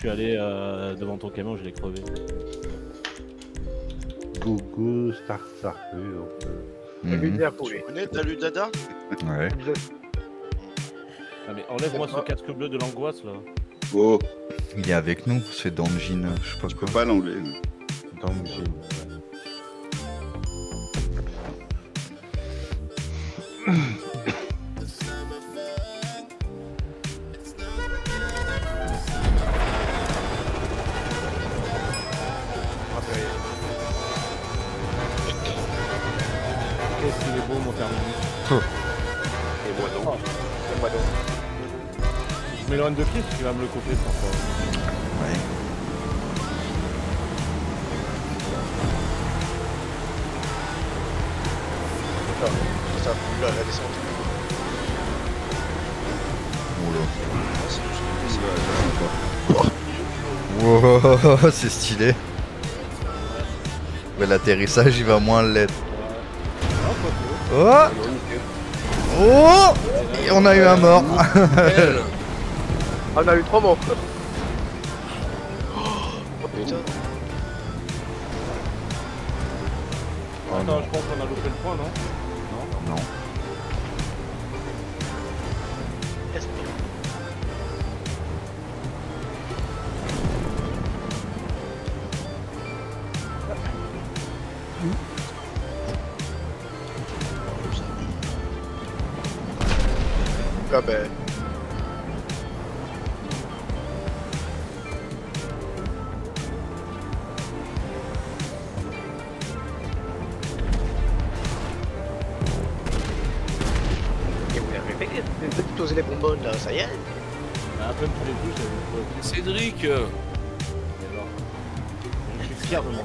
suis allé devant ton camion, je l'ai crevé. Gogo, Star, oui, donc. Tu connais Dalu Dada? Ouais. Ah mais enlève-moi ce casque bleu de l'angoisse là. Oh, Il est avec nous, c'est Danjin, je sais pas je quoi. peux pas l'enlever. Dans le gym. Qu'est-ce qu'il est beau mon terminus. Et moi donc. Et moi donc. Je m'éloigne de pied parce qu'il va me le couper sans fois. Ouais. C'est ça. Là, la descente. Wow, c'est stylé. Mais l'atterrissage il va moins l'être. Oh, oh, et on a eu un mort. Ah, on a eu 3 morts. Oh putain. Attends, je pense qu'on a loupé le point, non? Non. Ah ben. Et vous l'avez fait, vous avez posé les bonbonnes là, ça y est. À peine tous les deux, j'avais Cédric alors. Je suis fier de moi.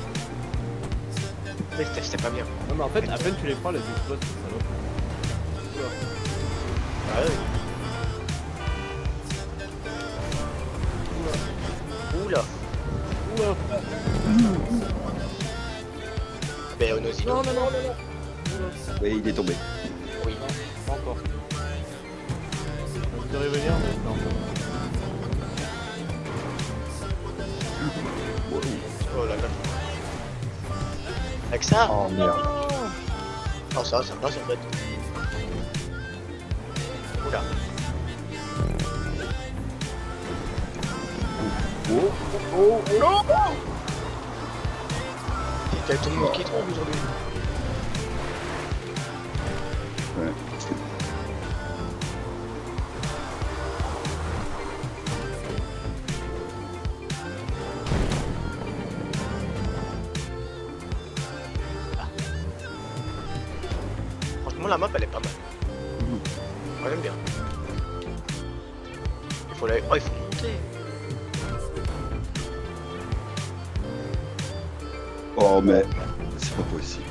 Mais c'était pas bien. Non mais en fait, à peine tu les prends, les explosent, c'est salope. Ah oui. Oula. Oula. Ben on ose. Non. Oui, il est tombé. Oui. Pas encore. Vous devez venir, mais non. Oh là là. Avec ça? Oh merde. Non, ça va, ça va, ça va. Oula. Oh non! Il y a tout le monde qui tombe aujourd'hui. Ouais. Franchement, la map elle est pas mal. Moi j'aime bien. Il faut il faut monter. Oh, mais c'est pas possible.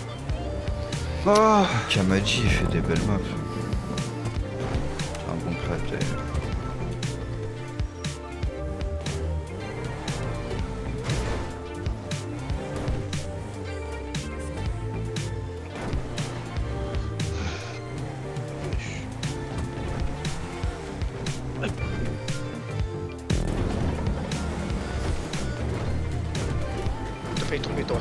Ah, Kamaji il fait des belles maps. C'est un bon créateur. T'as failli tomber toi.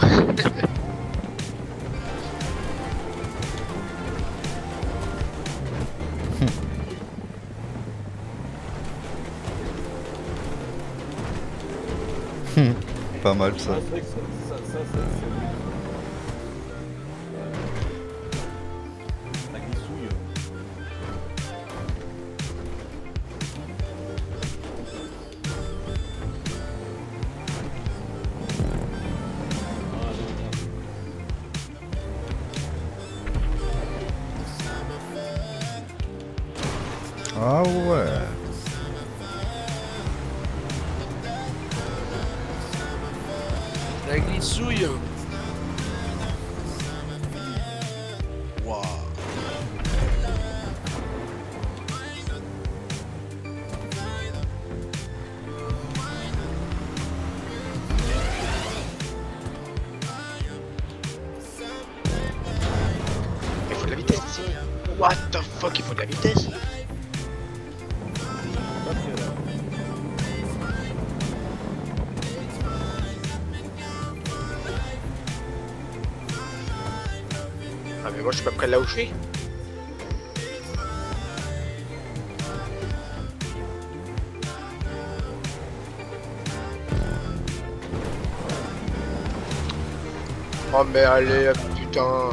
Pas mal ça. Ah, c'est vrai que ça glissouille. Ah ouais. La glissouille. Waouh. Il faut de la vitesse ici. What the fuck, il faut de la vitesse. Ah mais moi je suis pas près de là où je suis. Oh mais allez, putain.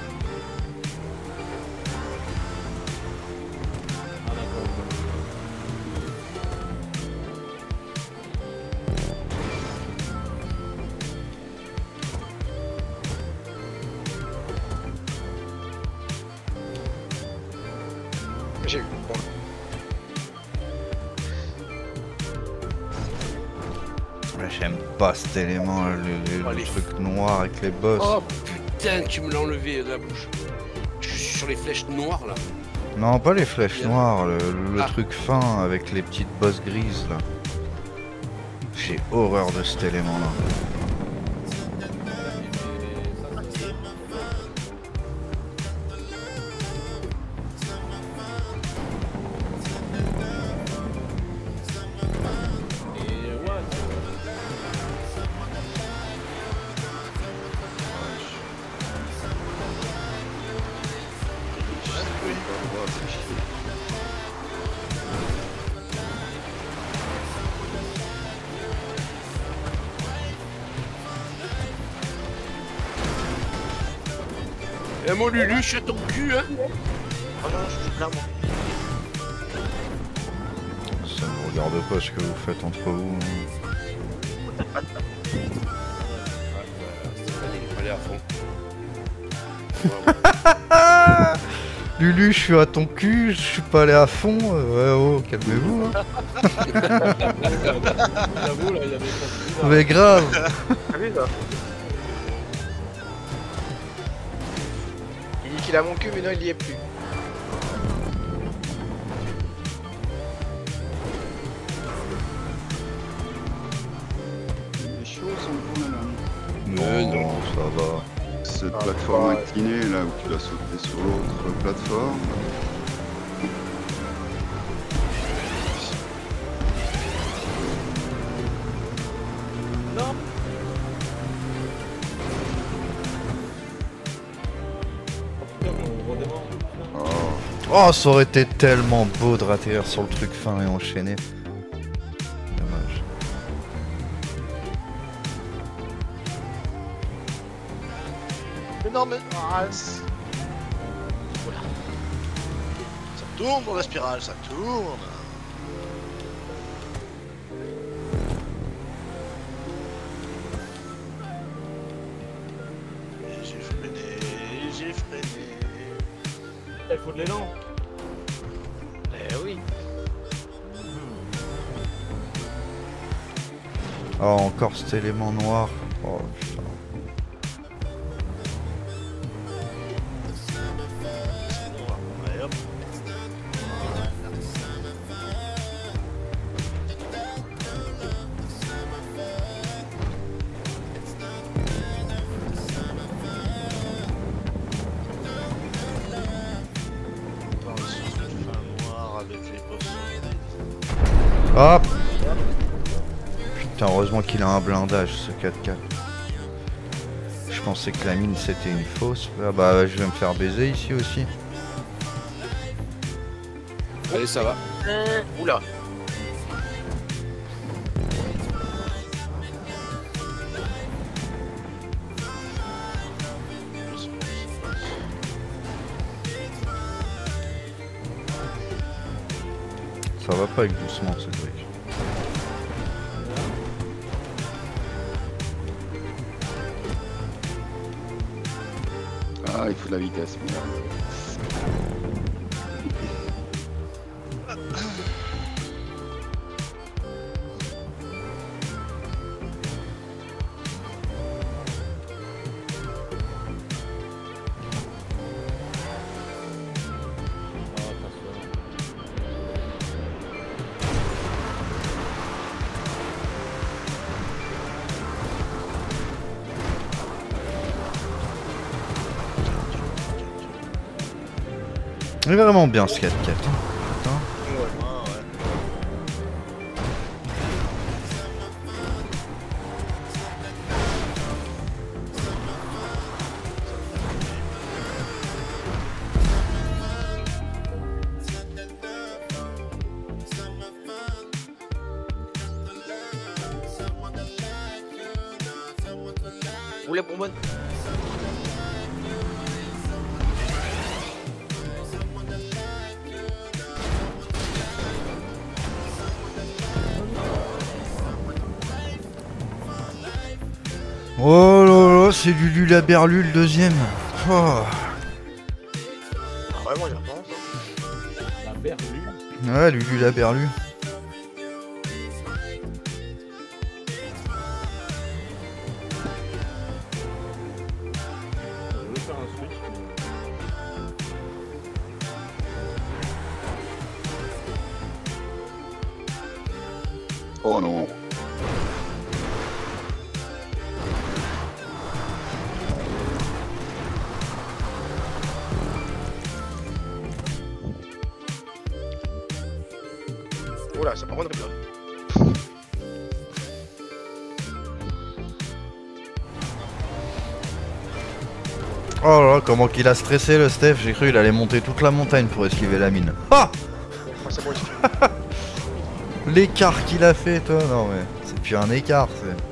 J'ai eu. Bon. J'aime pas cet élément, le Allez. truc noir avec les boss. Oh putain, tu me l'as enlevé de la bouche. Je suis sur les flèches noires là. Non, pas les flèches Bien. noires, le Ah. truc fin avec les petites bosses grises là. J'ai horreur de cet élément là. Et ouais, Oh, c'est chier. Eh mon Lulu, je suis à ton cul hein. Oh non, je suis clairement. Ça me regarde pas ce que vous faites entre vous. Stéphane, il fallait à fond. Lulu, je suis à ton cul, je suis pas allé à fond. Ouais, oh, calmez-vous. Hein. j'avoue, là, il y avait pas de Mais grave. T'as vu ça? Il dit qu'il a mon cul mais non il y est plus. Les choses sont bonnes là. Non, ça va. Cette Ah, plateforme ouais. inclinée là où tu dois sauter sur l'autre plateforme. on redémarre. Oh, Oh, ça aurait été tellement beau de atterrir sur le truc fin et enchaîner. Dommage. Mais non mais... Ah, voilà. Ça tourne dans la spirale, ça tourne. Et j'ai freiné, j'ai freiné. Il faut de l'élan. Eh oui. Oh, encore cet élément noir. Oh putain. Ouais, hop. Dans le sens du fin noir avec les boss. Hop. Putain, heureusement qu'il a un blindage ce 4x4. Je pensais que la mine c'était une fausse. Ah bah je vais me faire baiser ici aussi. Allez, ça va. Oula. Ça va pas avec doucement ce truc. ah, il faut de la vitesse. Merde. Il est vraiment bien ce 4x4. Putain. Ouais, ouais. Roule la bonbonne. Oh là là, c'est Lulu la Berlu le deuxième. Oh. Ah, vraiment, j'y repense. La berlue. Ouais, Lulu la Berlu. Je veux faire un switch. Oh non. Oh là, ça part en dribble. Oh là là, comment qu'il a stressé le Steph. J'ai cru qu'il allait monter toute la montagne pour esquiver la mine. Ah! Bon, c'est bon, ici. L'écart qu'il a fait, toi. Non mais c'est plus un écart.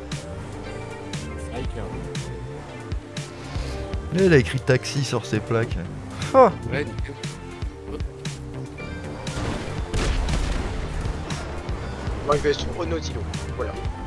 Avec un. Il a écrit taxi sur ses plaques. Ah! Ouais, Bon, il va sur Renault Zilo. Voilà.